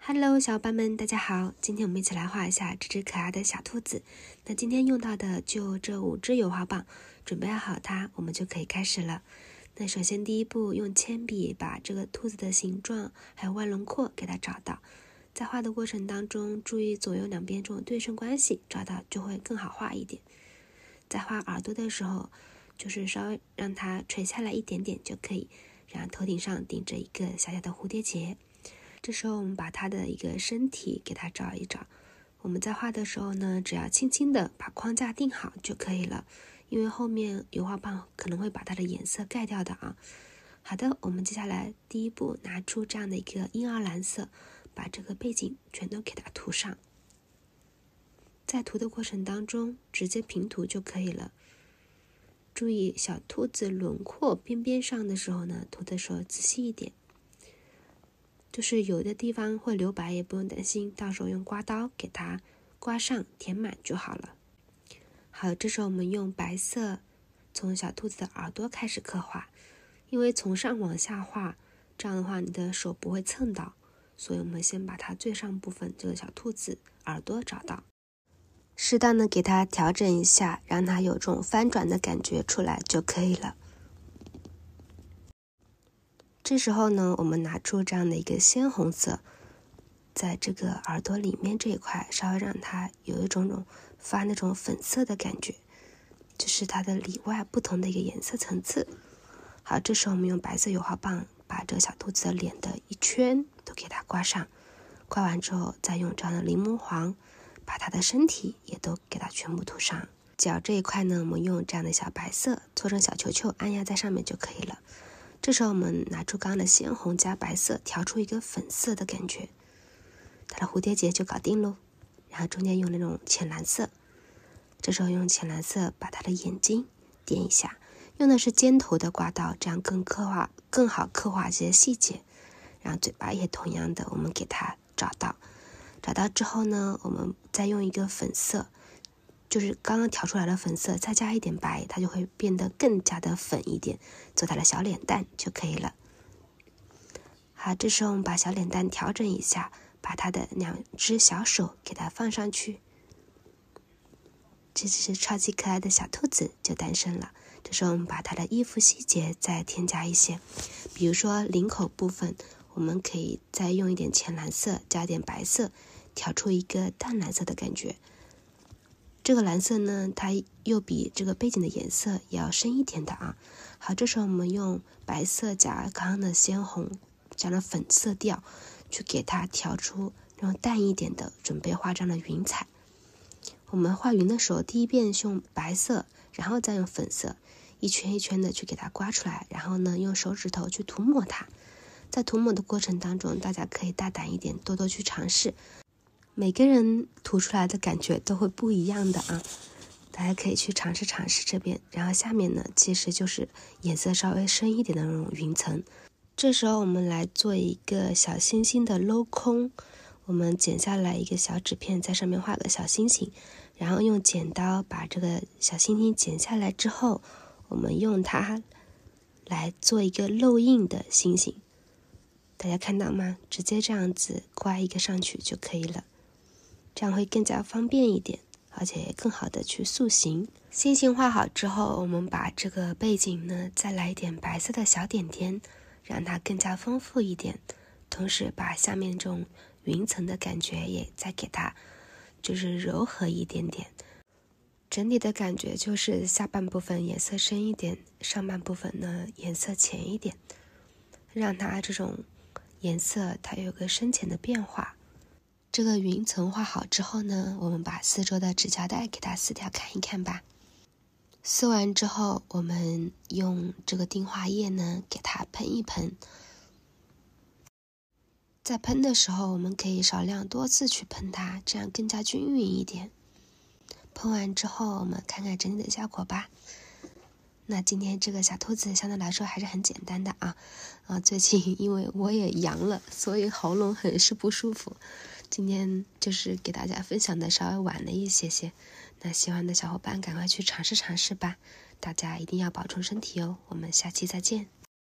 Hello， 小伙伴们，大家好！今天我们一起来画一下这只可爱的小兔子。那今天用到的就这5支油画棒，准备好它，我们就可以开始了。那首先第一步，用铅笔把这个兔子的形状还有弯轮廓给它找到。在画的过程当中，注意左右两边这种对称关系，找到就会更好画一点。在画耳朵的时候，就是稍微让它垂下来一点点就可以，然后头顶上顶着一个小小的蝴蝶结。这时候我们把它的一个身体给它找一找。我们在画的时候呢，只要轻轻的把框架定好就可以了，因为后面油画棒可能会把它的颜色盖掉的啊。好的，我们接下来第一步拿出这样的一个婴儿蓝色，把这个背景全都给它涂上。在涂的过程当中，直接平涂就可以了。注意小兔子轮廓边边上的时候呢，涂的时候仔细一点。就是有的地方会留白也不用担心，到时候用刮刀给它刮上填满就好了。好，这时候我们用白色从小兔子的耳朵开始刻画，因为从上往下画，这样的话你的手不会蹭到，所以我们先把它最上部分这个小兔子耳朵找到，适当的给它调整一下，让它有这种翻转的感觉出来就可以了。这时候呢，我们拿出这样的一个鲜红色，在这个耳朵里面这一块稍微让它有一种发那种粉色的感觉，就是它的里外不同的一个颜色层次。好，这时候我们用白色油画棒把这个小兔子的脸的一圈都给它刮上，刮完之后再用这样的柠檬黄把它的身体也都给它全部涂上。脚这一块呢，我们用这样的小白色搓成小球球，按压在上面就可以了。这时候我们拿出刚刚的鲜红加白色，调出一个粉色的感觉，它的蝴蝶结就搞定咯。然后中间用那种浅蓝色，这时候用浅蓝色把它的眼睛点一下，用的是尖头的刮刀，这样更好刻画这些细节。然后嘴巴也同样的，我们给它找到之后呢，我们再用一个粉色，就是刚刚调出来的粉色，再加一点白，它就会变得更加的粉一点，做它的小脸蛋就可以了。好，这时候我们把小脸蛋调整一下，把它的2只小手给它放上去，这只超级可爱的小兔子就诞生了。这时候我们把它的衣服细节再添加一些，比如说领口部分，我们可以再用一点浅蓝色加点白色，调出一个淡蓝色的感觉。这个蓝色呢，它又比这个背景的颜色也要深一点的啊。好，这时候我们用白色加刚刚的鲜红加了粉色调，去给它调出那种淡一点的，准备画这样的云彩。我们画云的时候，第一遍是用白色，然后再用粉色，一圈一圈的去给它刮出来，然后呢用手指头去涂抹它。在涂抹的过程当中，大家可以大胆一点，多多去尝试。每个人涂出来的感觉都会不一样的啊，大家可以去尝试这边。然后下面呢，其实就是颜色稍微深一点的那种云层。这时候我们来做一个小星星的镂空，我们剪下来一个小纸片，在上面画个小星星，然后用剪刀把这个小星星剪下来之后，我们用它来做一个漏印的星星。大家看到吗？直接这样子刮一个上去就可以了。这样会更加方便一点，而且更好的去塑形。星星画好之后，我们把这个背景呢再来一点白色的小点点，让它更加丰富一点，同时把下面这种云层的感觉也再给它就是柔和一点点。整体的感觉就是下半部分颜色深一点，上半部分呢颜色浅一点，让它这种颜色它有个深浅的变化。这个云层画好之后呢，我们把四周的纸胶带给它撕掉看一看吧。撕完之后，我们用这个定画液呢给它喷一喷。在喷的时候，我们可以少量多次去喷它，这样更加均匀一点。喷完之后，我们看看整体的效果吧。那今天这个小兔子相对来说还是很简单的啊。最近因为我也阳了，所以喉咙很是不舒服。今天就是给大家分享的稍微晚了一些，那喜欢的小伙伴赶快去尝试吧，大家一定要保重身体哦，我们下期再见。